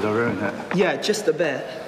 Did I ruin it? Yeah, just a bit.